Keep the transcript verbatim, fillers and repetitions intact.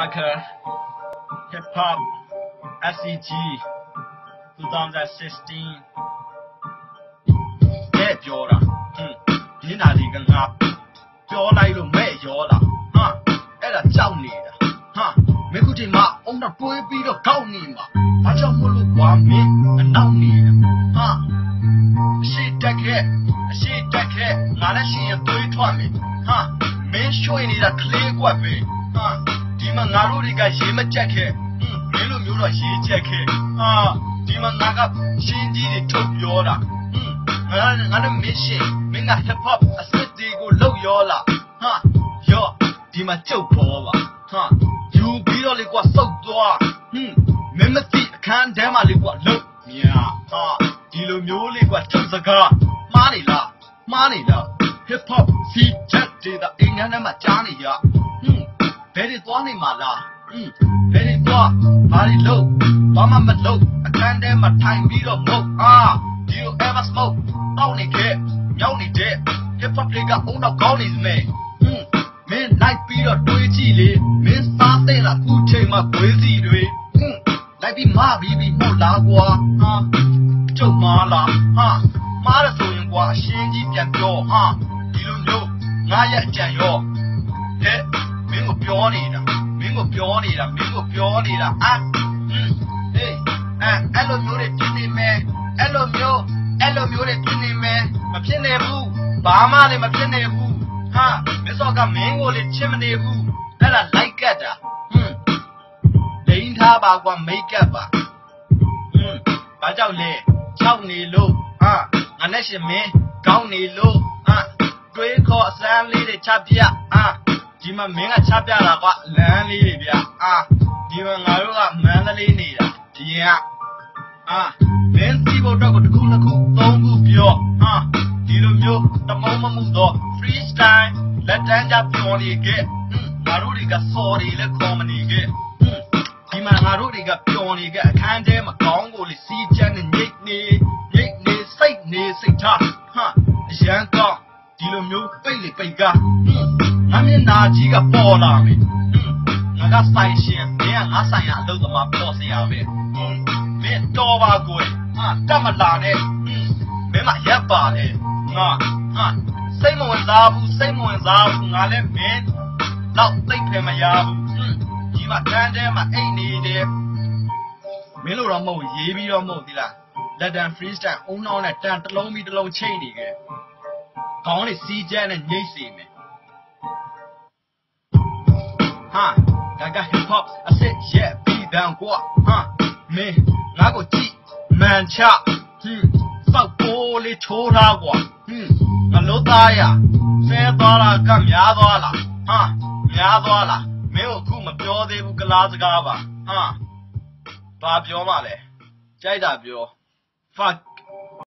Parker, Hip Hop, S E G, twenty sixteen. Yeah, ပြောတာဟွန်းဒီနာဒီကငါပြောလိုက်လို့မဲ့ရောလားဟာအဲ့ဒါကြောက်နေတာဟာမင်းခုချိန်မှာအုံတော့တွေးပြီးတော့ကောက်နေမှာဘာကြောင့်မလို့ကွာမင်းအနောက်နေတယ်ဟာအရှိတက်ခဲ့အရှိတက်ခဲ့ငါလည်းရှင်ရတွေးထွက်မယ်ဟာမင်းရွှေ့နေတာကလေးကွက်ပဲဟာဒီမှာငါတို့တွေကရေမကြက်ခဲ့ဟွန်းမင်းလိုမျိုးတော့ရေကြက်ခဲ့ဟာဒီမှာငါကရှင်းကြီးတွေထုတ်ပြောတာဟွန်းငါငါလည်းမင်းရှင်မင်းက hip hop အစစ်တွေကိုလောက်ရောလားဟာရောဒီမှာကြုတ်ပေါ်ပါဟာယူပြီးတော့လေကွာစုတ်သွားဟွန်းမင်းမသိအခန်းထဲမှာလေကွာလုတ်မြာဟာဒီလိုမျိုးလေးကွာကြုတ်စကားမှားနေလားမှားနေလား hip hop စီချက်တွေတာအင်္ဂါနဲ့မှကြားနေရဟွန်းဘယ်တွေသွားနေမှာလားဟွန်းဘယ်တွေသွားဘာတွေလုပ်ဘာမှမလုပ်အခန်းထဲမှာထိုင်ပြီးတော့မဟုတ်အာ Do you ever smoke တောင်းနေခဲ့မြောက်နေတဲ့ hip hop တွေကအုံတော့ကောင်းနေစမဲဟွန်းမင်းလိုက်ပြီးတော့တွေးကြည့်လေမင်းစားတဲ့လားခုချိန်မှာခွေးစီတွေဟွန်းလိုက်ပြီးမပြီးပြီးမို့လားကွာဟာကျုပ်မာလားဟာမားရဆိုရင်ကွာအရှင်းကြီးပြန်ပြောဟာဒီလိုမျိုးငါရဲ့အကြံရောဟဲ့မင်းကိုပြောနေတာမင်းကိုပြောနေတာမင်းကိုပြောနေတာအာဟွန်းဟေးအဲအဲ့လိုမျိုးတွေဖြစ်နေမယ်အဲ့လိုမျိုးအဲ့လိုမျိုးတွေဖြစ်နေမယ်မဖြစ်နေဘူးဘာမှလည်းမဖြစ်နေဘူးဟာမင်းစောကမင်းကိုလည်းချစ်မနေဘူးအဲ့ဒါလိုက်ကတ်တာဟွန်းလိန်ထားပါကွာမိတ်ကပ်ပါဟွန်းဘာကြောက်လဲချောက်နေလို့ဟာငါနဲ့ရှင်မင်းကောင်းနေလို့ဟာတွေးခေါ်အစမ်းလေးတွေချပြဟာဒီမှာမင်းကချပြတာကွာလမ်းလေးတွေဗျအာဒီမှာငါတို့ကမန်းကလေးနေတာဒီရင်ကအာမင်းစီဖို့တော့တစ်ခုနှစ်ခုသုံးခုပြောဟာဒီလိုမျိုးတမုံမမှုတော့ freestyle လက်တန်းကြပြောနေခဲ့ငါတို့တွေကစော်တွေလည်းခေါ်မနေခဲ့ဒီမှာငါတို့တွေကပြောနေခဲ့အခန်းထဲမှာကောင်းကိုလေစီးချမ်းနဲ့ညိတ်နေညိတ်နေစိတ်နေစိတ်ထားဟာအရန်ကောင်းဒီလိုမျိုးပိတ်လေပိတ်ကားငါမျက်နာကြီးကပေါ်လာမယ်ငါကဆိုင်ရှင်မင်းကငါဆိုင်ရအလုပ်သမားပေါ်စရာပဲမင်းတော်ပါကိုဟာတတ်မလာနဲ့မင်းမရက်ပါလေငါဟာစိတ်မဝင်စားဘူးစိတ်မဝင်စားဘူးငါလည်းမင်းတော့သိပ်ဖယ်မရဘူးဒီမှာတန်းတဲမှာအိတ်နေတယ်မင်းလိုတော့မဟုတ်ရေးပြီးတော့မဟုတ်သီလားလက်တန် freestyle အုံနောက်နဲ့တန်တစ်လုံးပြီးတစ်လုံးချိန်နေခဲ့ခေါင်းလေးစီးကျန်းနဲ့ညှိတ်စီမယ်ဟာဒါက hip hop အစစ်ရက်ပြီးတန်ကွာဟာမင်းငါကိုကြည့်မန်ချဟင်းစောက်ပိုးလေးချိုးထားကွာဟင်းငါလို့သားရဆဲသွားတာကများသွားလားဟာများသွားလားမင်းတို့အခုမပြောသေးဘူးကလားစကားပါဟာဘာပြောမှလဲကြိုက်တာပြော fuck